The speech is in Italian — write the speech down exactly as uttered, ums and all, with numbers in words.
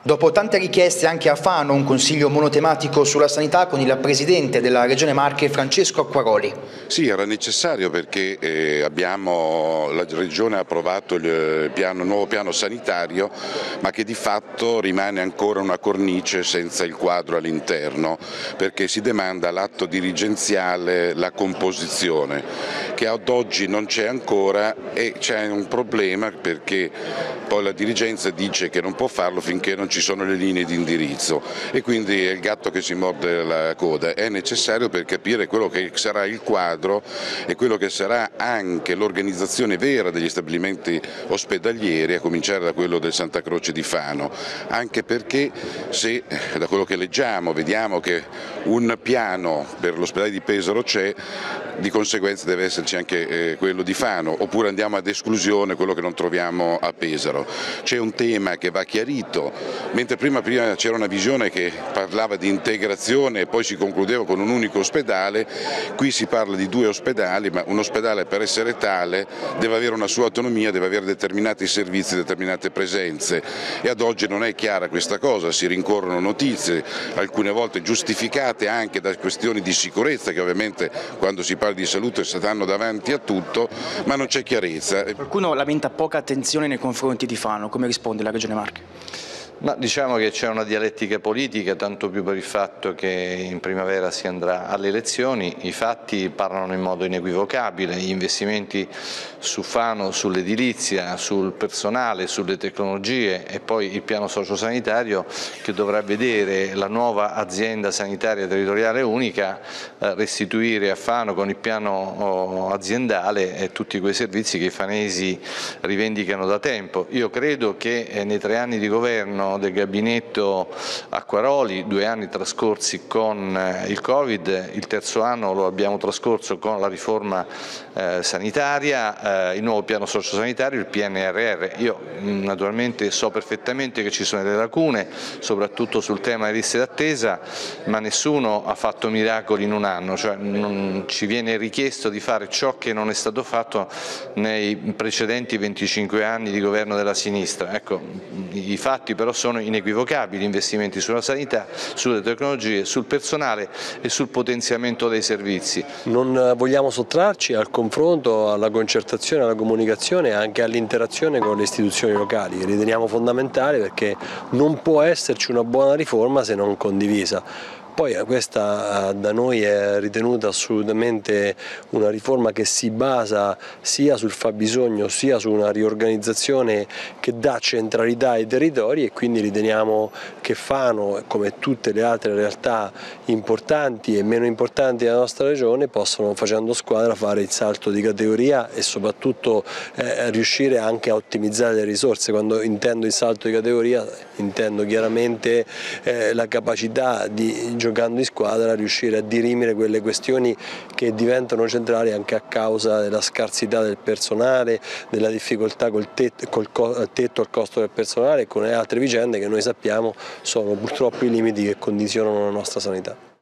Dopo tante richieste anche a Fano, un consiglio monotematico sulla sanità con il presidente della Regione Marche Francesco Acquaroli. Sì, era necessario perché eh, abbiamo, la Regione ha approvato il piano, nuovo piano sanitario, ma che di fatto rimane ancora una cornice senza il quadro all'interno, perché si demanda all'atto dirigenziale la composizione, che ad oggi non c'è ancora e c'è un problema perché poi la dirigenza dice che non può farlo finché non ci sono le linee di indirizzo e quindi è il gatto che si morde la coda. È necessario per capire quello che sarà il quadro e quello che sarà anche l'organizzazione vera degli stabilimenti ospedalieri, a cominciare da quello del Santa Croce di Fano, anche perché se da quello che leggiamo vediamo che un piano per l'ospedale di Pesaro c'è, di conseguenza deve esserci anche eh, quello di Fano, oppure andiamo ad esclusione quello che non troviamo a Pesaro. C'è un tema che va chiarito, mentre prima, prima c'era una visione che parlava di integrazione e poi si concludeva con un unico ospedale, qui si parla di due ospedali, ma un ospedale per essere tale deve avere una sua autonomia, deve avere determinati servizi, determinate presenze e ad oggi non è chiara questa cosa, si rincorrono notizie, alcune volte giustificate anche da questioni di sicurezza che ovviamente quando si parla di salute stanno davanti a tutto, ma non c'è chiarezza. Qualcuno lamenta poca attenzione nei confronti di Fano, come risponde la Regione Marche? Ma diciamo che c'è una dialettica politica, tanto più per il fatto che in primavera si andrà alle elezioni. I fatti parlano in modo inequivocabile, gli investimenti su Fano, sull'edilizia, sul personale, sulle tecnologie e poi il piano sociosanitario che dovrà vedere la nuova azienda sanitaria territoriale unica eh, restituire a Fano con il piano oh, aziendale eh, tutti quei servizi che i fanesi rivendicano da tempo. Io credo che eh, nei tre anni di governo del gabinetto Acquaroli, due anni trascorsi con il Covid, il terzo anno lo abbiamo trascorso con la riforma eh, sanitaria, eh, il nuovo piano sociosanitario, il P N R R. Io naturalmente so perfettamente che ci sono delle lacune, soprattutto sul tema delle liste d'attesa, ma nessuno ha fatto miracoli in un anno, cioè non ci viene richiesto di fare ciò che non è stato fatto nei precedenti venticinque anni di governo della sinistra. Ecco, i fatti però sono inequivocabili, investimenti sulla sanità, sulle tecnologie, sul personale e sul potenziamento dei servizi. Non vogliamo sottrarci al confronto, alla concertazione, alla comunicazione e anche all'interazione con le istituzioni locali, che riteniamo fondamentale perché non può esserci una buona riforma se non condivisa. Poi questa da noi è ritenuta assolutamente una riforma che si basa sia sul fabbisogno sia su una riorganizzazione che dà centralità ai territori e quindi riteniamo che Fano, come tutte le altre realtà importanti e meno importanti della nostra regione, possano facendo squadra fare il salto di categoria e soprattutto eh, riuscire anche a ottimizzare le risorse. Quando intendo il salto di categoria intendo chiaramente eh, la capacità di giocando in squadra riuscire a dirimere quelle questioni che diventano centrali anche a causa della scarsità del personale, della difficoltà col tetto, col tetto al costo del personale e con le altre vicende che noi sappiamo sono purtroppo i limiti che condizionano la nostra sanità.